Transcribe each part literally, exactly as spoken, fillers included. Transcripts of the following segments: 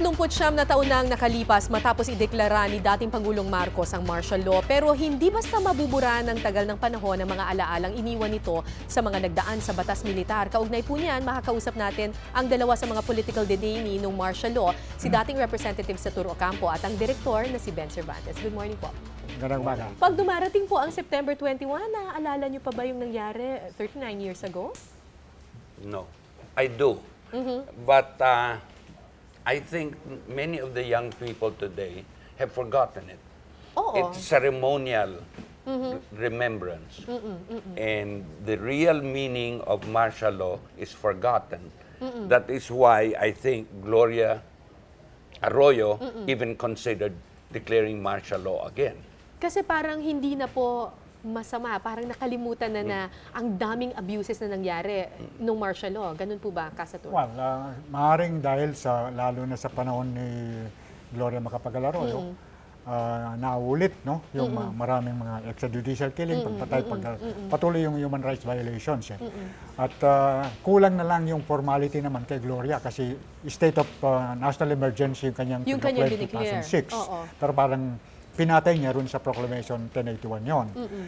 Dalawamput-siyam na taon na ang nakalipas matapos ideklara ni dating Pangulong Marcos ang martial law, pero hindi basta mabubura ng tagal ng panahon ang mga alaalang iniwan nito sa mga nagdaan sa batas militar. Kaugnay po niyan, makakausap natin ang dalawa sa mga political detainee ng martial law, si dating representative sa Turo Ocampo at ang direktor na si Ben Cervantes. Good morning po. Ganang baga. Pag dumarating po ang September twenty-one, naaalala niyo pa ba yung nangyari thirty-nine years ago? No, I do. Mm-hmm. But uh, I think many of the young people today have forgotten it. Oo. It's ceremonial Mm-hmm. remembrance. Mm-mm, mm-mm. And the real meaning of martial law is forgotten. Mm-mm. That is why I think Gloria Arroyo Mm-mm. even considered declaring martial law again. Kasi parang hindi na po masama, parang nakalimutan na na ang daming abuses na nangyari nung martial law. Ganun po ba, Kasaturo? Well, uh, maaaring dahil sa, lalo na sa panahon ni Gloria Macapagal-Arroyo, Mm. uh, naulit, no? Yung Mm-mm. uh, maraming mga extrajudicial killing, Mm-mm, pagpatay, mm-mm, pag, mm-mm. patuloy yung human rights violations. Eh. Mm-mm. At uh, kulang na lang yung formality naman kay Gloria kasi state of uh, national emergency yung kanyang Yung kanyang two thousand six. Oo. Pero parang pinatay niya rin sa Proclamation ten eighty-one yon. Mm-mm.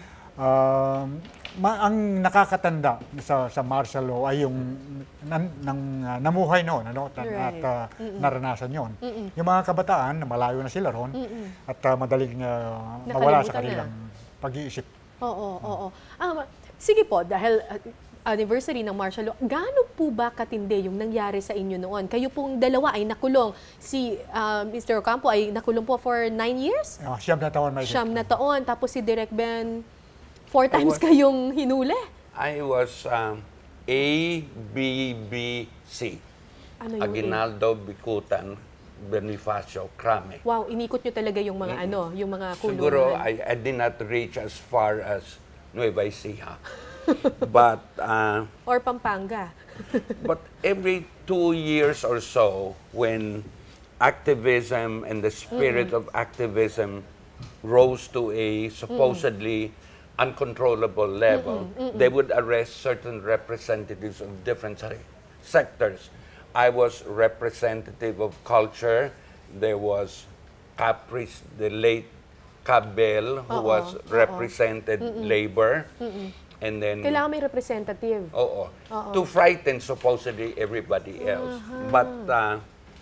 Um, ma- ang nakakatanda sa sa martial law ay yung nan, ng, uh, namuhay noon ano, at, Right. at uh, Mm-mm. naranasan yon. Mm-mm. Yung mga kabataan, malayo na sila ron Mm-mm. at uh, madaling uh, mawala sa Nakalimutan kanilang pag-iisip. Oo, oo. Ah, sige po, dahil uh, anniversary ng martial law, gaano po ba katindi yung nangyari sa inyo noon? Kayo pong dalawa ay nakulong. Si uh, Mister Ocampo ay nakulong po for nine years? Uh, siyam na taon may Siyam na taon. Tapos si Direk Ben, four times was- kayong hinuli. I was um, A B B C. Ano yung Aguinaldo, Bicutan, Bonifacio, Crame. Wow, inikot nyo talaga yung mga ano, yung mga kulungan. Siguro I, I did not reach as far as Nueva Ecija. But uh, Or Pampanga. but every two years or so, when activism and the spirit of activism rose to a supposedly uncontrollable level, they would arrest certain representatives of different se- sectors. I was representative of culture. There was Caprice, the late Cabel, who Oo, was oo. represented labor. And then Kailangan may representative. Oo. Oo. To frighten supposedly everybody else. But uh,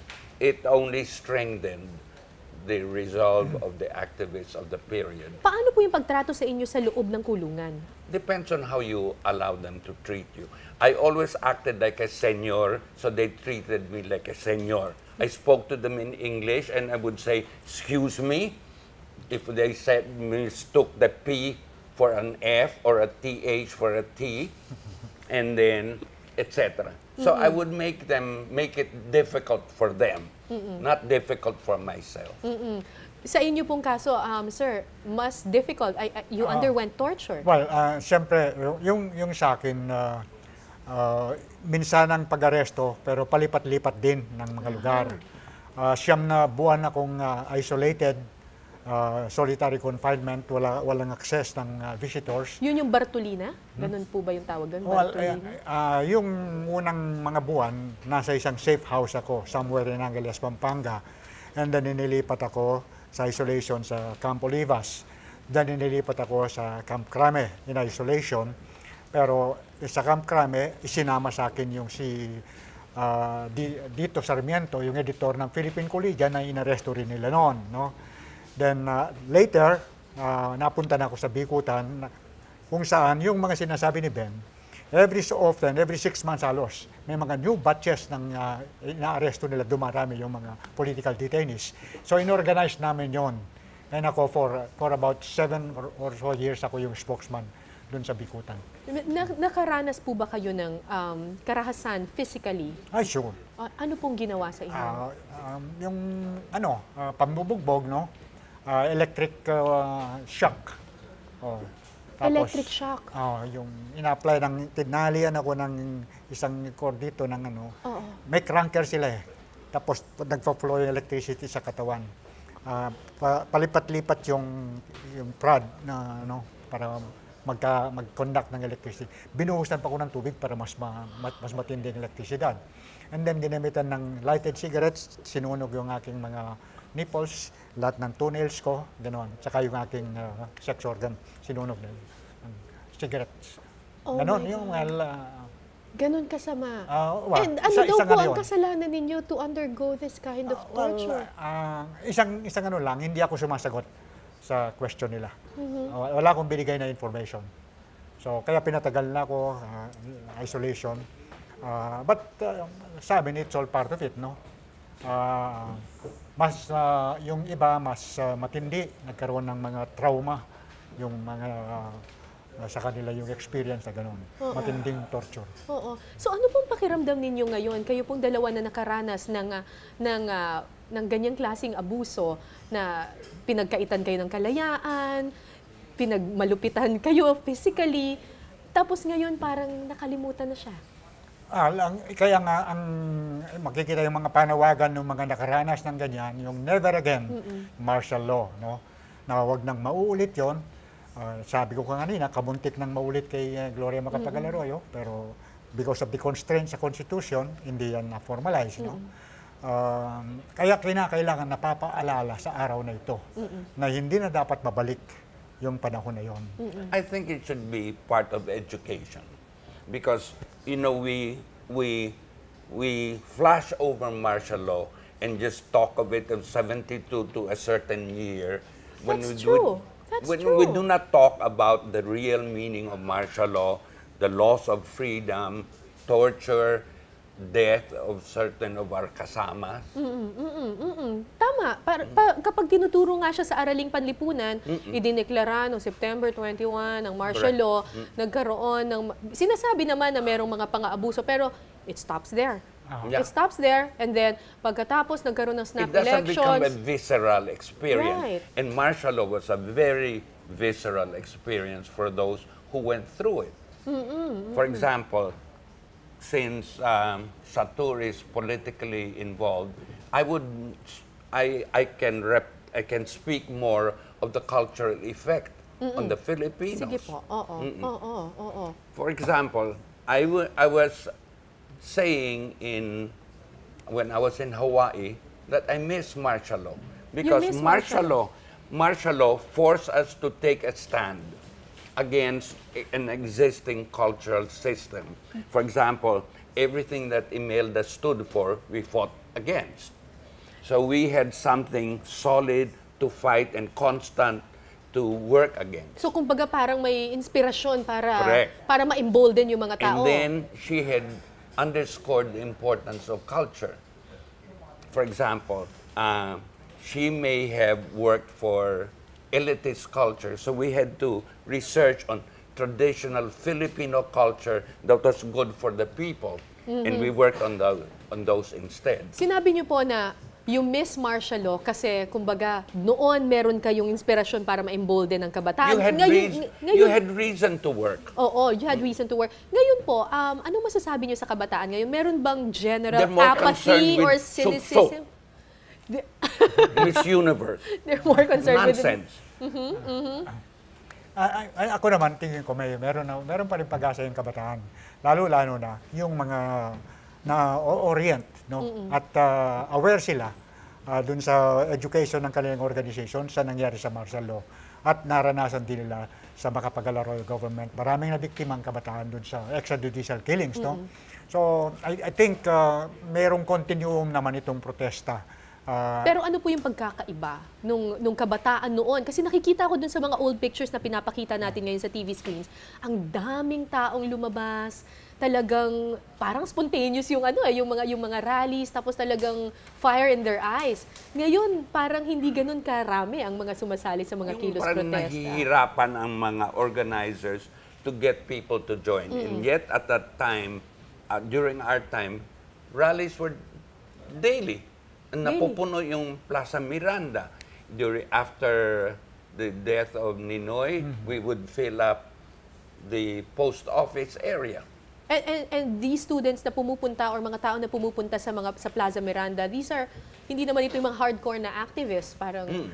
it only strengthened the resolve of the activists of the period. Paano po yung pagtrato sa inyo sa loob ng kulungan? Depends on how you allow them to treat you. I always acted like a senior, so they treated me like a senior. I spoke to them in English and I would say, excuse me, if they said mistook the P for an F or a T H for a T, and then et cetera. So I would make them make it difficult for them, not difficult for myself. Mm-mm. Sa inyo pong kaso, um, sir, mas difficult. I, I- you Ah. underwent torture. Well, uh, siyempre, yung, yung sa akin, uh, uh, minsan ang pag-aresto, pero palipat-lipat din ng mga lugar. Uh, siyam na buwan akong uh, isolated, uh, solitary confinement, wala, walang access ng uh, visitors. Yun yung Bartolina? Ganun po ba yung tawag doon? Well, Bartolina? uh, uh, yung unang mga buwan, nasa isang safe house ako, somewhere in Angeles, Pampanga. And then inilipat ako sa isolation sa Camp Olivas. Then inilipat ako sa Camp Crame in isolation. Pero sa Camp Crame, isinama sa akin yung si uh, Di, Dito Sarmiento, yung editor ng Philippine Collegian na inaresto rin nila noon. No? Then uh, later, uh, napunta na ako sa Bicutan, na- kung saan yung mga sinasabi ni Ben, every so often, every six months halos, may mga new batches ng uh, inaaresto nila, dumarami yung mga political detainees. So inorganize namin yon. And ako for, for about seven or, or so years ako yung spokesman dun sa Bicutan. Na- nakaranas po ba kayo ng um, karahasan physically? Ay, sure. Uh, ano pong ginawa sa inyo? Ah, um, yung ano, uh, pambubugbog, no? Ah, electric uh, shock. Oh, Electric shock? Oh, yung ina-apply ng, tinalian ako ng isang cord dito ng ano, Oo. may cranker sila eh. Tapos nagpa-flow yung electricity sa katawan. Ah, pa, palipat-lipat yung, yung prod na ano, para magka, mag-conduct ng electricity. Binuhusan pa ko ng tubig para mas, ma, mas matindi ang elektrisidad. And then ginamitan ng lighted cigarettes, sinunog yung aking mga nipples, lahat ng toenails ko, gano'n. Tsaka yung aking uh, sex organ, sinunog ng, ng cigarettes. Oh Ganon, my yung God. uh, Ganon kasama. Ah, well, And ano isa- daw isa po nga ang yun. kasalanan ninyo to undergo this kind of well, torture? ah, isang isang ano lang, hindi ako sumasagot sa question nila. Mm-hmm. Ah, wala akong binigay na information. So kaya pinatagal na ako ah, isolation. Ah, but uh, sa amin, it's all part of it, no? Ah, mas ah, yung iba mas ah, matindi, nagkaroon ng mga trauma, yung mga ah, sa kanila yung experience na gano'n. Matinding torture. Oo. So ano pong pakiramdam ninyo ngayon? Kayo pong dalawa na nakaranas ng, ah, ng, ah, ng ganyang klaseng abuso na pinagkaitan kayo ng kalayaan, pinagmalupitan kayo physically, tapos ngayon parang nakalimutan na siya. Ah, lang, kaya nga ang makikita yung mga panawagan ng mga nakaranas ng ganyan, yung never again martial law, no? Na wag nang mauulit 'yon. Uh, sabi ko kanina, kabuntik nang maulit kay uh, Gloria Macapagal Arroyo, pero because of the constraints sa Constitution, hindi yan na-formalize, no? Um, kaya kinakailangan napapaalala sa araw na ito na hindi na dapat mabalik yung panahon na yon. I think it should be part of education because you know we we we flash over martial law and just talk of it of seventy-two to a certain year when That's we true. do, That's when true. we do not talk about the real meaning of martial law, the loss of freedom, torture, death of certain of our kasamas. Mm-mm. Tama. Pa- pa- kapag tinuturo nga siya sa Araling Panlipunan, idineklara noong September twenty-first ang martial Correct. law, nagkaroon ng... Sinasabi naman na merong mga pang-aabuso, pero it stops there. Yeah. It stops there, and then pagkatapos nagkaroon ng snap It doesn't become a elections. visceral experience. Right. And martial law was a very visceral experience for those who went through it. For example, since um, Satur is politically involved, I would, I, I can rep, I can speak more of the cultural effect on the Filipinos. Sige po. Oo. Oo. Oo. For example, I, w- I was saying in when I was in Hawaii that I miss martial law because miss martial martial law, martial law forced us to take a stand against a- an existing cultural system. For example, everything that Imelda stood for, we fought against. So we had something solid to fight and constant to work against. So kumbaga parang may inspirasyon para Correct. para ma-embolden yung mga tao. And then she had underscored the importance of culture. For example, uh, she may have worked for elitist culture, so we had to research on traditional Filipino culture that was good for the people, and we worked on, the, on those instead. Sinabi niyo po na you miss martial law kasi kumbaga noon meron kayong inspirasyon para ma-embolden ng kabataan. You had, Ngayon- reas- ngayon- you had reason to work. Oo, you had reason to work. Ngayon po, um, anong masasabi niyo sa kabataan ngayon? Meron bang general They're more apathy concerned with or soup, cynicism? Miss Universe. They're more concerned with... Nonsense. Ah, ay- ay, ako naman, tingin ko may meron, na, meron pa rin pag-asa yung kabataan. Lalo-lalo na yung mga na-orient, no? At ah, aware sila ah, dun sa education ng kanilang organization sa nangyari sa martial law. At naranasan din nila sa Macapagal Arroyo government. Maraming nabiktima ang kabataan dun sa extrajudicial killings, no? So, I, I think ah, merong continuum naman itong protesta. Ah, Pero ano po yung pagkakaiba nung, nung kabataan noon? Kasi nakikita ko dun sa mga old pictures na pinapakita natin ngayon sa T V screens, ang daming taong lumabas, talagang parang spontaneous yung ano eh, yung mga yung mga rallies, tapos talagang fire in their eyes. Ngayon, parang hindi ganun karami ang mga sumasali sa mga Yung kilos parang protesta. nahihirapan ang mga organizers to get people to join. And yet, at that time, uh, during our time, rallies were daily. And Daily. napupuno yung Plaza Miranda. During, after the death of Ninoy, we would fill up the post office area. And, and, and these students na pumupunta or mga tao na pumupunta sa mga sa Plaza Miranda, these are, hindi naman ito yung mga hardcore na activists. Parang,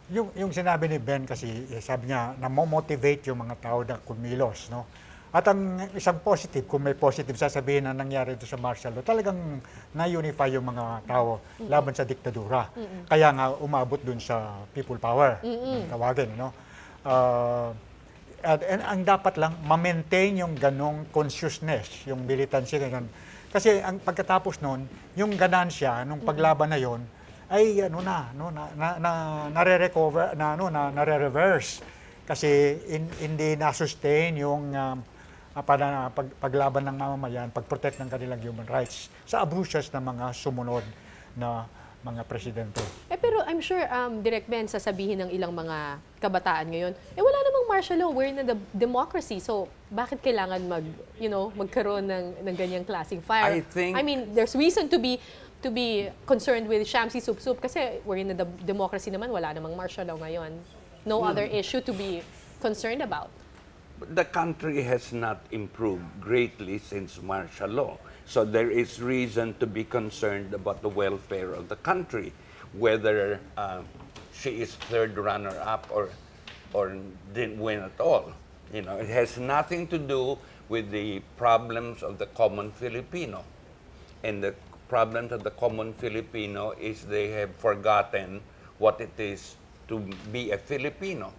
Yung, yung sinabi ni Ben kasi, eh, sabi niya, na-motivate yung mga tao na kumilos, no? At ang isang positive, kung may positive sasabihin na nangyari doon sa martial law, talagang na-unify yung mga tao laban sa diktadura. Kaya nga umabot doon sa people power, tawagin, no? Uh, at, and ang dapat lang, ma-maintain yung ganong consciousness, yung militancy, ganyan. Kasi ang pagkatapos noon, yung ganansya, nung paglaban na yon, ay ano na, no, na, na, na nare-recover, na, ano, na nare-reverse. Kasi in, hindi na-sustain yung um, para pag, paglaban ng mamamayan, pag-protect ng kanilang human rights sa abuses ng mga sumunod na mga presidente. Eh pero I'm sure, um, Direk Ben, sasabihin ng ilang mga kabataan ngayon, eh wala namang martial law, we're in a democracy, so bakit kailangan mag, you know, magkaroon ng, ng ganyang klaseng fire? I think- I mean, there's reason to be to be concerned with Shamsi Supsup kasi we're in a de- democracy naman, wala namang martial law ngayon. No Hmm. other issue to be concerned about. The country has not improved greatly since martial law. So there is reason to be concerned about the welfare of the country, whether uh, she is third runner-up or, or didn't win at all. You know, it has nothing to do with the problems of the common Filipino. And the problems of the common Filipino is they have forgotten what it is to be a Filipino.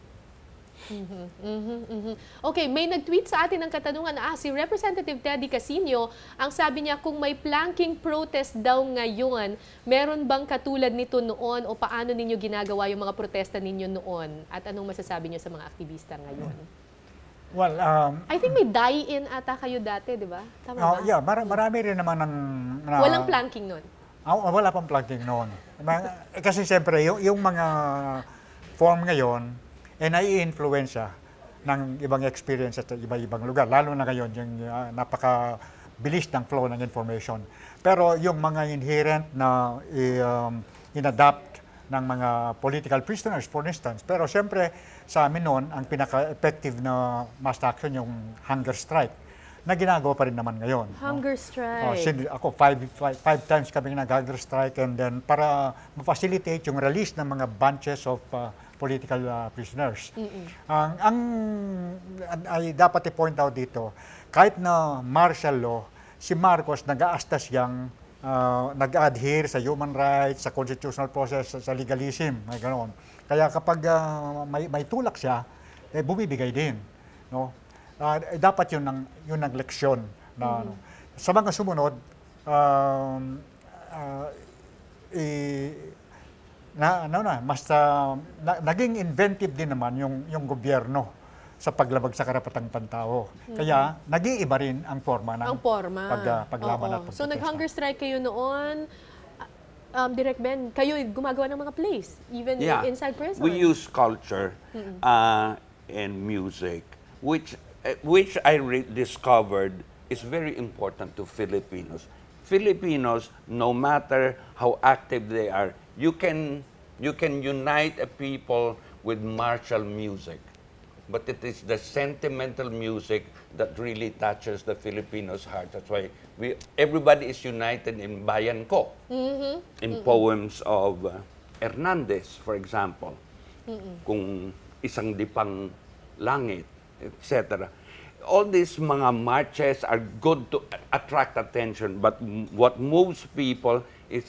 Okay, may nag-tweet sa atin ng katanungan na ah, si Representative Teddy Casino, ang sabi niya kung may planking protest daw ngayon, meron bang katulad nito noon o paano ninyo ginagawa yung mga protesta ninyo noon? At anong masasabi niyo sa mga aktivista ngayon? Well, um, I think may die-in ata kayo dati, di ba? Tama oh, ba? yeah, mar- marami rin naman ng... na- Walang planking noon. Ah, wala pang planting noon. Ma- eh, kasi siyempre, yung, yung mga form ngayon, eh nai-influensya ng ibang experience sa iba-ibang lugar. Lalo na ngayon, yung uh, napaka-bilis ng flow ng information. Pero yung mga inherent na i- um, in-adapt ng mga political prisoners, for instance. Pero siyempre, sa amin noon, ang pinaka-effective na mass action, yung hunger strike, na ginagawa pa rin naman ngayon. Hunger No? strike. Oh, sin- ako, five, five, five times kami nag-hunger strike and then para ma-facilitate yung release ng mga bunches of uh, political uh, prisoners. Ang, ang ay dapat i-point out dito, kahit na martial law, si Marcos nag-aasta siyang uh, nag-adhere sa human rights, sa constitutional process, sa, sa legalism, may ganoon. Kaya kapag uh, may, may tulak siya, eh, bumibigay din. No? Uh, eh, dapat yun ang, yun ang leksyon. Na, ano. Sa mga sumunod, um, uh, i- na ano na mas uh, na, naging inventive din naman yung yung gobyerno sa paglabag sa karapatang pantao. Kaya nag-iiba rin ang forma ng Ang forma. pag, uh, paglaban Oo. at So pagprotesta. nag-hunger strike kayo noon. Um, Direk Ben, kayo gumagawa ng mga plays, even Yeah. inside prison. We use culture uh, and music, which uh, which I re- discovered is very important to Filipinos. Filipinos, no matter how active they are, you can you can unite a people with martial music, but it is the sentimental music that really touches the Filipinos' heart. That's why we everybody is united in Bayan Ko, in poems of uh, Hernandez, for example, kung isang dipang langit, et cetera. All these mga marches are good to attract attention, but m- what moves people is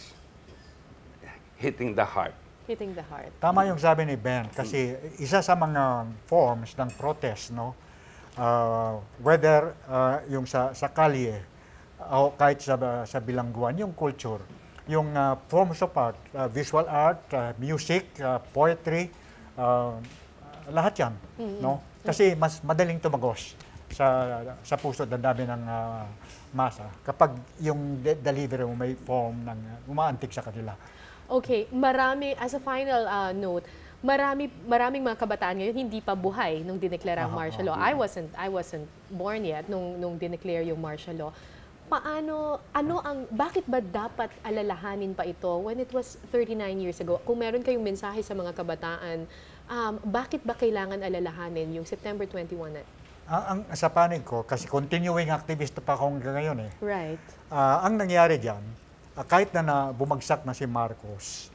hitting the heart. Hitting the heart. Tama yung sabi ni Ben kasi isa sa mga forms ng protest, no, uh, whether uh, yung sa sa kalye o kahit sa sa bilangguan, yung culture, yung uh, forms of art, uh, visual art, uh, music, uh, poetry, uh, lahat yan, no? Kasi mas madaling tumagos sa sa puso at dami ng uh, masa kapag yung de- delivery mo may form ng uh, umaantig sa kanila. Okay, marami, as a final uh, note, marami, maraming mga kabataan ngayon hindi pa buhay nung dineklara ang Aha, martial law. I wasn't, I wasn't born yet nung, nung dineclare yung martial law. Paano, ano ang, bakit ba dapat alalahanin pa ito when it was thirty-nine years ago? Kung meron kayong mensahe sa mga kabataan, um, bakit ba kailangan alalahanin yung September twenty-first na? Ang, ang sa panig ko, kasi continuing activist pa ako hanggang ngayon eh. Right. Ah, ang nangyari diyan, ah, kahit na, na bumagsak na si Marcos,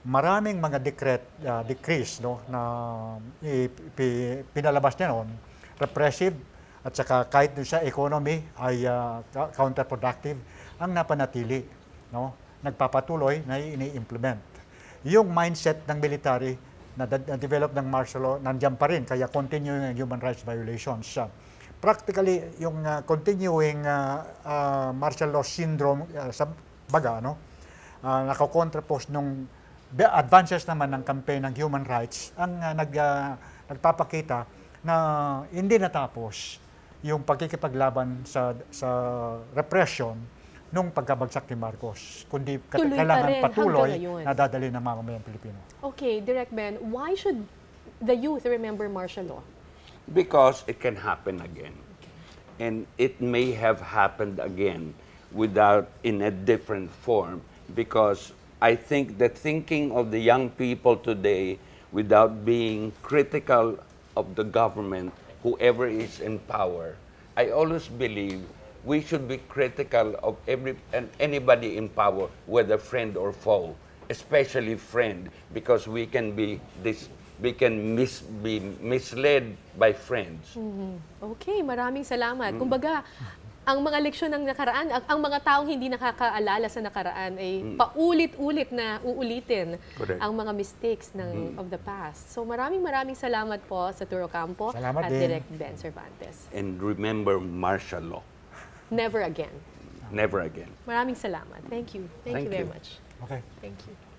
maraming mga decret, uh, decrees no, na ipi- pinalabas niya noon, repressive, at saka kahit dun sa economy ay uh, counterproductive, ang napanatili, no, nagpapatuloy na ini-implement. Yung mindset ng military na, na develop ng martial law, nandiyan pa rin, kaya continuing human rights violations. Uh, practically, yung uh, continuing uh, uh, martial law syndrome uh, sa baga, no, uh, nakakontrapose nung advances naman ng campaign ng human rights ang uh, nag, uh, nagpapakita na hindi natapos yung pagkikipaglaban sa sa repression nung pagkabagsak ni Marcos, kundi Tuloy pa kailangan rin patuloy hanggang ngayon. na dadali ng mamamayang Pilipino. Okay, Direk Ben, why should the youth remember martial law? Because it can happen again. And it may have happened again without in a different form. Because I think the thinking of the young people today, without being critical of the government, whoever is in power, I always believe we should be critical of every and anybody in power, whether friend or foe, especially friend, because we can be this we can mis, be misled by friends. Mm-hmm. Okay, maraming salamat. Kumbaga, ang mga leksyon ng nakaraan, ang, ang mga taong hindi nakakaalala sa nakaraan ay mm. paulit-ulit na uulitin Correct. ang mga mistakes ng mm. of the past. So maraming maraming salamat po sa Turo Campo Salamat at din. Direk Ben Cervantes. And remember martial law. Never again. Never again. Maraming salamat. Thank you. Thank, Thank you very you. much. Okay. Thank you.